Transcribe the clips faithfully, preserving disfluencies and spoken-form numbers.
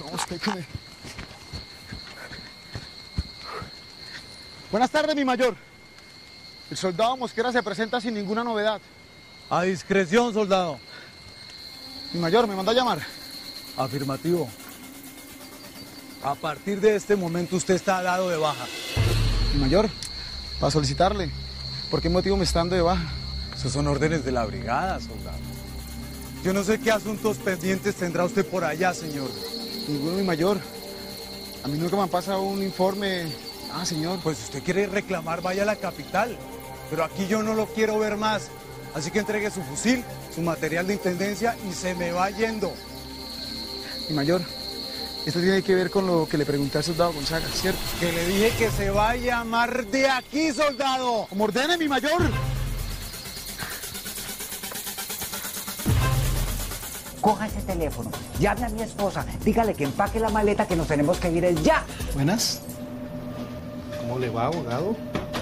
Vamos, que come. Buenas tardes, mi mayor. El soldado Mosquera se presenta sin ninguna novedad. A discreción, soldado. Mi mayor, ¿me mandó a llamar? Afirmativo. A partir de este momento usted está dado de baja. Mi mayor, para solicitarle. ¿Por qué motivo me está dando de baja? Esos son órdenes de la brigada, soldado. Yo no sé qué asuntos pendientes tendrá usted por allá, señor. Ninguno, mi mayor. A mí nunca me han pasado un informe. Ah, señor. Pues si usted quiere reclamar, vaya a la capital. Pero aquí yo no lo quiero ver más. Así que entregue su fusil, su material de intendencia y se me va yendo. Mi mayor, esto tiene que ver con lo que le pregunté al soldado Gonzaga, ¿cierto? Que le dije que se va a llamar de aquí, soldado. ¡Como ordene, mi mayor! Coja ese teléfono, llame a mi esposa, dígale que empaque la maleta, que nos tenemos que ir ya. Buenas. ¿Cómo le va, abogado?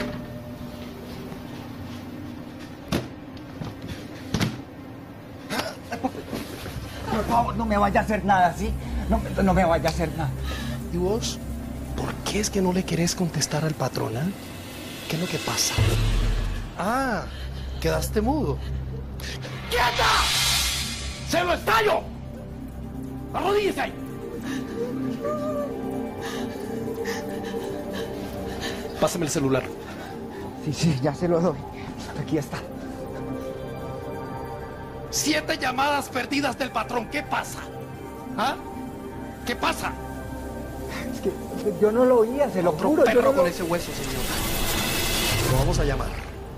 Por favor, no me vaya a hacer nada, ¿sí? No, no me vaya a hacer nada. ¿Y vos? ¿Por qué es que no le querés contestar al patrón, ah? ¿Qué es lo que pasa? Ah, quedaste mudo. ¡Quieta! ¡Se lo estallo! ¡Arrodíllese ahí! Pásame el celular. Sí, sí, ya se lo doy. Aquí está. Siete llamadas perdidas del patrón. ¿Qué pasa? ¿Ah? ¿Qué pasa? Es que yo no lo oía, se lo Otro juro. perro yo no con lo... ese hueso, señor. Lo vamos a llamar.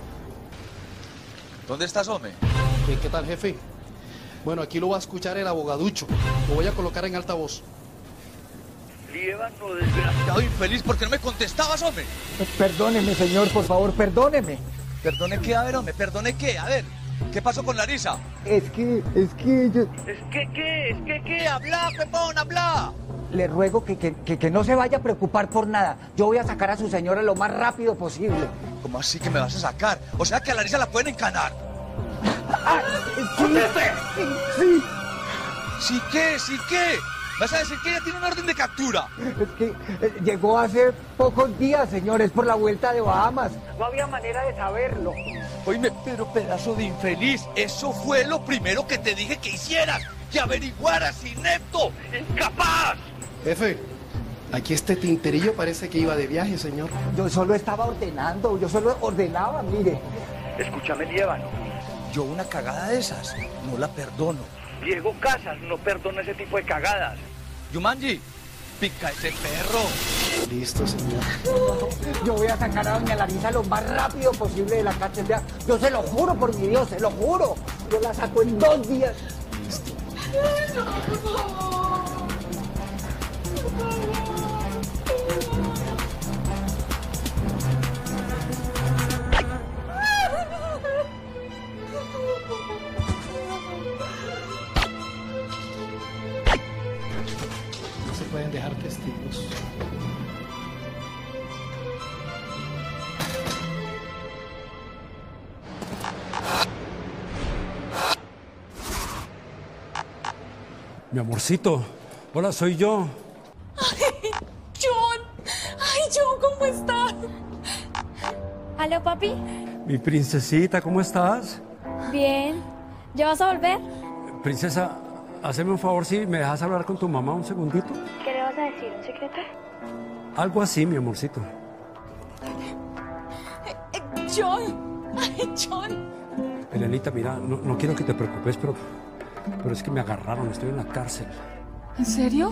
¿Dónde estás, hombre? ¿Qué, qué tal, jefe? Bueno, aquí lo va a escuchar el abogaducho. Lo voy a colocar en altavoz. Líbano, desgraciado infeliz, ¿por qué no me contestabas, hombre? Perdóneme, señor, por favor, perdóneme. ¿Perdone qué? A ver, hombre, ¿perdone qué? A ver, ¿qué pasó con Larisa? Es que, es que yo... ¿Es que qué? ¿Es que qué? ¡Habla, Pepón, habla! Le ruego que, que, que, que no se vaya a preocupar por nada. Yo voy a sacar a su señora lo más rápido posible. ¿Cómo así que me vas a sacar? O sea que a Larisa la pueden encanar. Ah, sí, sí. ¿Sí qué? ¿Sí qué? ¿Vas a decir que ella tiene un orden de captura? Es que eh, llegó hace pocos días, señores, por la vuelta de Bahamas. No había manera de saberlo. Oíme, pero pedazo de infeliz, eso fue lo primero que te dije que hicieras, que averiguaras, inepto, incapaz. Jefe, aquí este tinterillo parece que iba de viaje, señor. Yo solo estaba ordenando, yo solo ordenaba, mire. Escúchame, Líbano, yo una cagada de esas no la perdono. Diego Casas no perdona ese tipo de cagadas. Yumanji, pica ese perro. Listo, señor. Yo voy a sacar a doña Larisa lo más rápido posible de la cárcel. Vea, yo se lo juro por mi Dios, se lo juro. Yo la saco en dos días. Listo. No, por favor. Por favor. No se pueden dejar testigos. Mi amorcito, hola, soy yo. Ay, John. Ay, John, ¿cómo estás? ¿Aló, papi? Mi princesita, ¿cómo estás? Bien. ¿Ya vas a volver? Princesa, hazme un favor si me dejas hablar con tu mamá un segundito. ¿Qué le vas a decir? ¿Un secreto? Algo así, mi amorcito. Eh, John. Ay, John. Elenita, mira, no, no quiero que te preocupes, pero, pero es que me agarraron, estoy en la cárcel. ¿En serio?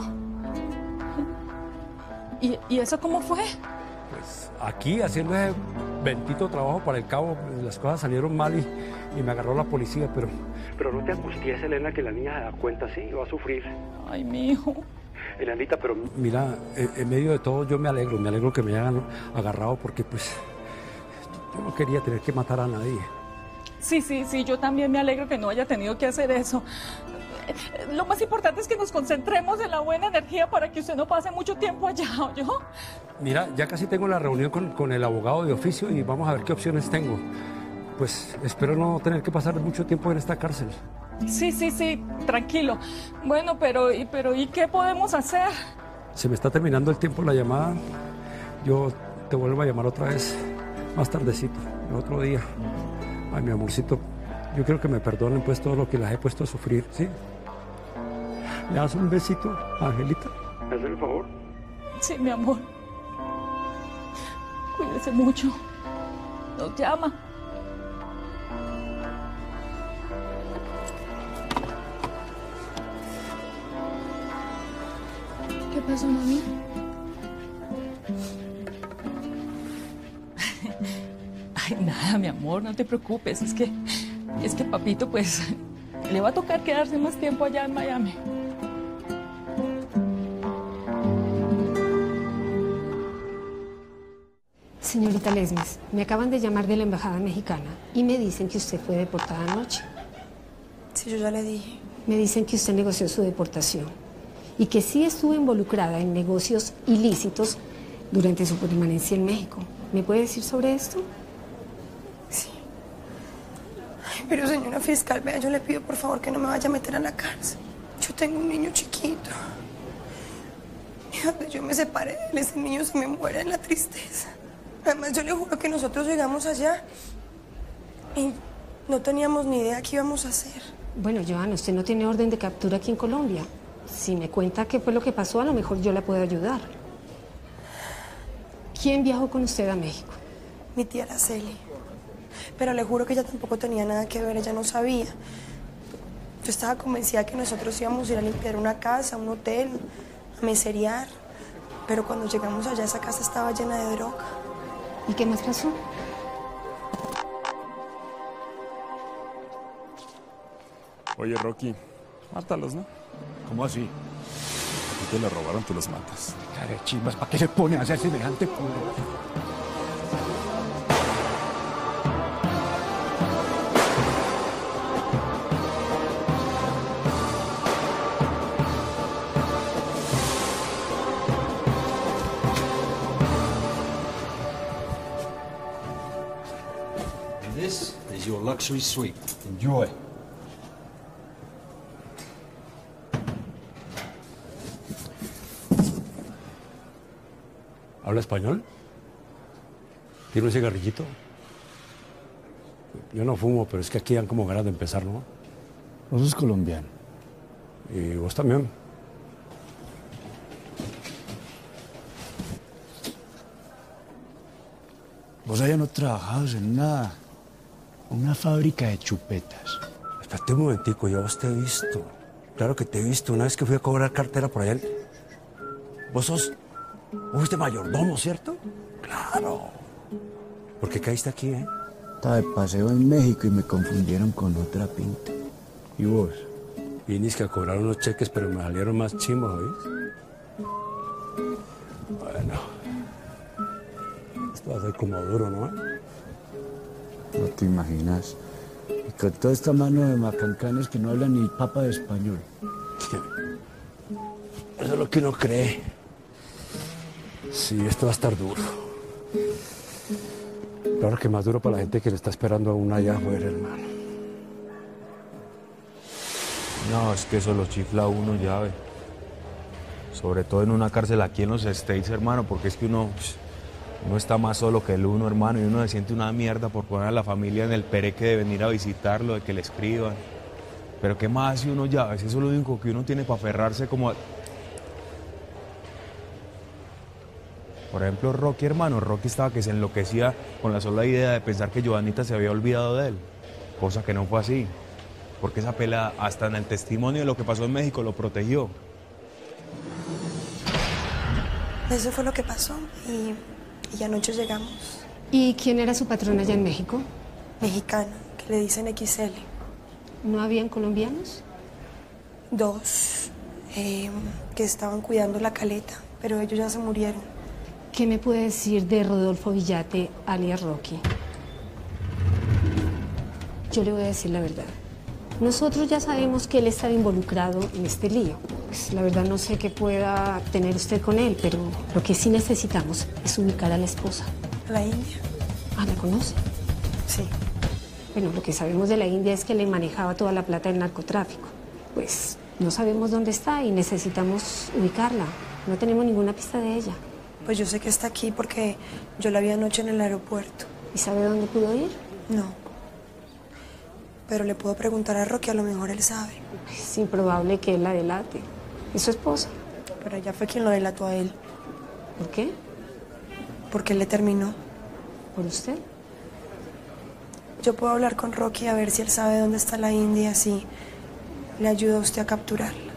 ¿Y, y eso cómo fue? Pues aquí, haciendo ese bendito trabajo para el cabo, las cosas salieron mal y, y me agarró la policía, pero... Pero no te angusties, Elena, que la niña se da cuenta, sí, va a sufrir. Ay, mi hijo. Elenita, pero... Mira, en, en medio de todo yo me alegro, me alegro que me hayan agarrado porque, pues, yo no quería tener que matar a nadie. Sí, sí, sí, yo también me alegro que no haya tenido que hacer eso. Lo más importante es que nos concentremos en la buena energía para que usted no pase mucho tiempo allá, ¿oyó? Mira, ya casi tengo la reunión con, con el abogado de oficio y vamos a ver qué opciones tengo. Pues espero no tener que pasar mucho tiempo en esta cárcel. Sí, sí, sí, tranquilo. Bueno, pero, ¿y, pero, ¿y qué podemos hacer? Se me está terminando el tiempo la llamada. Yo te vuelvo a llamar otra vez, más tardecito, el otro día. Ay, mi amorcito, yo quiero que me perdonen pues todo lo que las he puesto a sufrir, ¿sí? ¿Me das un besito, Angelita? ¿Me haces el favor? Sí, mi amor. Cuídese mucho. Nos llama. ¿Qué pasó, mami? Ay, nada, mi amor, no te preocupes. Es que, es que papito, pues, le va a tocar quedarse más tiempo allá en Miami. Señorita Lesmes, me acaban de llamar de la embajada mexicana y me dicen que usted fue deportada anoche. Sí, yo ya le dije. Me dicen que usted negoció su deportación y que sí estuvo involucrada en negocios ilícitos durante su permanencia en México. ¿Me puede decir sobre esto? Sí. Ay, pero señora fiscal, vea, yo le pido por favor que no me vaya a meter a la cárcel. Yo tengo un niño chiquito. Y donde yo me separé de él, ese niño se me muere en la tristeza. Además, yo le juro que nosotros llegamos allá y no teníamos ni idea qué íbamos a hacer. Bueno, Joana, usted no tiene orden de captura aquí en Colombia. Si me cuenta qué fue lo que pasó, a lo mejor yo la puedo ayudar. ¿Quién viajó con usted a México? Mi tía Araceli. Pero le juro que ella tampoco tenía nada que ver, ella no sabía. Yo estaba convencida que nosotros íbamos a ir a limpiar una casa, un hotel, a meserear. Pero cuando llegamos allá, esa casa estaba llena de droga. ¿Y qué más pasó? Oye, Rocky, mátalos, ¿no? ¿Cómo así? A ti te lo robaron, tú los matas. Care chimbas, ¿para qué se pone a hacer semejante culo? This is your luxury suite. Enjoy. ¿Habla español? ¿Tiene un cigarrillito? Yo no fumo, pero es que aquí dan como ganas de empezar, ¿no? Vos sos colombiano. Y vos también. Vos allá no trabajabas en nada. Una fábrica de chupetas. Espérate un momentico, yo a vos te he visto. Claro que te he visto. Una vez que fui a cobrar cartera por allá. Vos sos... Vos fuiste mayordomo, ¿cierto? Claro. ¿Por qué caíste aquí, eh? Estaba de paseo en México y me confundieron con otra pinta. ¿Y vos? Viniste a cobrar unos cheques, pero me salieron más chimbos, ¿oís? Bueno. Esto va a ser como duro, ¿no? No te imaginas. Y con toda esta mano de macancanes que no hablan ni papa de español. Eso es lo que uno cree. Sí, esto va a estar duro. Claro que más duro para la gente que le está esperando a una allá afuera, hermano. No, es que eso lo chifla uno ya, ve. Sobre todo en una cárcel aquí en los States, hermano, porque es que uno, uno está más solo que el uno, hermano, y uno se siente una mierda por poner a la familia en el pereque de venir a visitarlo, de que le escriban. Pero ¿qué más hace uno ya? Eso es lo único que uno tiene para aferrarse como a... Por ejemplo, Rocky, hermano, Rocky estaba que se enloquecía con la sola idea de pensar que Joanita se había olvidado de él, cosa que no fue así, porque esa pelea, hasta en el testimonio de lo que pasó en México, lo protegió. Eso fue lo que pasó y, y anoche llegamos. ¿Y quién era su patrón allá en México? Mexicano, que le dicen X L. ¿No habían colombianos? Dos, eh, que estaban cuidando la caleta, pero ellos ya se murieron. ¿Qué me puede decir de Rodolfo Villate, alias Rocky? Yo le voy a decir la verdad. Nosotros ya sabemos que él estaba involucrado en este lío. Pues la verdad no sé qué pueda tener usted con él, pero lo que sí necesitamos es ubicar a la esposa. ¿A la India? Ah, ¿la conoce? Sí. Bueno, lo que sabemos de la India es que le manejaba toda la plata del narcotráfico. pues no sabemos dónde está y necesitamos ubicarla. No tenemos ninguna pista de ella. Pues yo sé que está aquí porque yo la vi anoche en el aeropuerto. ¿Y sabe dónde pudo ir? No. Pero le puedo preguntar a Rocky, a lo mejor él sabe. Es improbable que él la delate. Es su esposa. Pero ella fue quien lo delató a él. ¿Por qué? Porque él le terminó. ¿Por usted? Yo puedo hablar con Rocky a ver si él sabe dónde está la India, así le ayuda a usted a capturarla.